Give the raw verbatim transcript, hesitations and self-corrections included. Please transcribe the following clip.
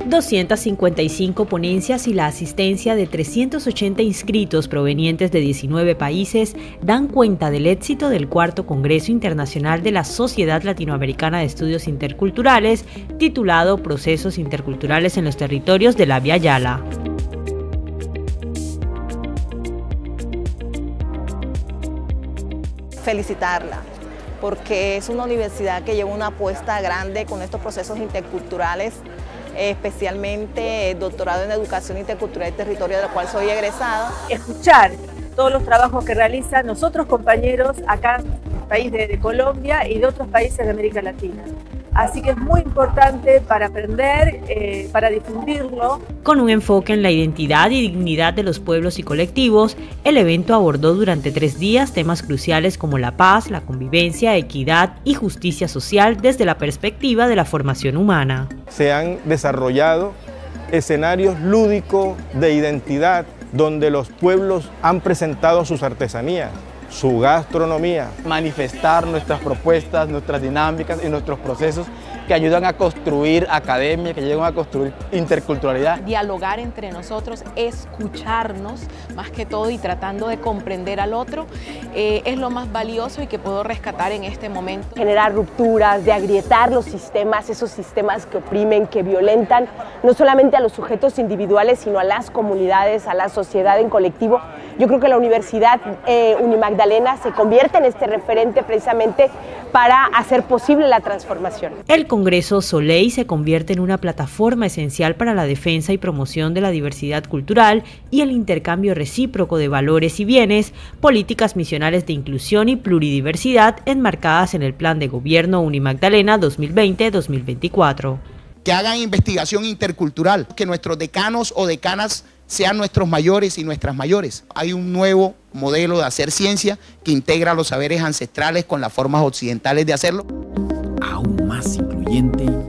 doscientas cincuenta y cinco ponencias y la asistencia de trescientos ochenta inscritos provenientes de diecinueve países dan cuenta del éxito del cuarto Congreso Internacional de la Sociedad Latinoamericana de Estudios Interculturales, titulado Procesos Interculturales en los Territorios de la Via Yala. Felicitarla, porque es una universidad que lleva una apuesta grande con estos procesos interculturales, especialmente el doctorado en Educación Intercultural y Territorio, de la cual soy egresada. Escuchar todos los trabajos que realizan nosotros compañeros acá en el país de, de Colombia y de otros países de América Latina. Así que es muy importante para aprender, eh, para difundirlo. Con un enfoque en la identidad y dignidad de los pueblos y colectivos, el evento abordó durante tres días temas cruciales como la paz, la convivencia, equidad y justicia social desde la perspectiva de la formación humana. Se han desarrollado escenarios lúdicos de identidad donde los pueblos han presentado sus artesanías, su gastronomía. Manifestar nuestras propuestas, nuestras dinámicas y nuestros procesos que ayudan a construir academia, que ayudan a construir interculturalidad. Dialogar entre nosotros, escucharnos más que todo y tratando de comprender al otro eh, es lo más valioso y que puedo rescatar en este momento. Generar rupturas, de agrietar los sistemas, esos sistemas que oprimen, que violentan no solamente a los sujetos individuales, sino a las comunidades, a la sociedad en colectivo. Yo creo que la Universidad eh, Unimagdalena se convierte en este referente precisamente para hacer posible la transformación. El Congreso Soleil se convierte en una plataforma esencial para la defensa y promoción de la diversidad cultural y el intercambio recíproco de valores y bienes, políticas misionales de inclusión y pluridiversidad enmarcadas en el Plan de Gobierno Unimagdalena dos mil veinte a dos mil veinticuatro. Que hagan investigación intercultural, que nuestros decanos o decanas sean nuestros mayores y nuestras mayores. Hay un nuevo modelo de hacer ciencia que integra los saberes ancestrales con las formas occidentales de hacerlo. Aún más incluyente